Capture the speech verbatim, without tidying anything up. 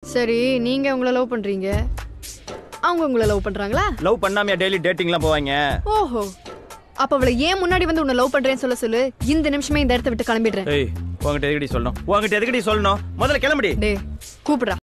சரி, நீங்க உங்களை லவ் பண்றீங்க, அவங்க உங்களை லவ் பண்றாங்களா? லவ் பண்ணாமையா டெய்லி டேட்டிங்லாம் போவாங்க? ஓஹோ, அப்ப அவளை ஏன் முன்னாடி வந்து உன்னை லவ் பண்றேன்னு சொல்ல சொல்லு. இந்த நிமிஷமே இந்த இடத்த விட்டு கிளம்பிடுறேன். ஏய், உங்ககிட்ட எதுக்கடி சொல்லணும்? உங்ககிட்ட எதுக்கடி சொல்லணும்? முதல்ல கிளம்புடி. டே, கூப்பிடுறா.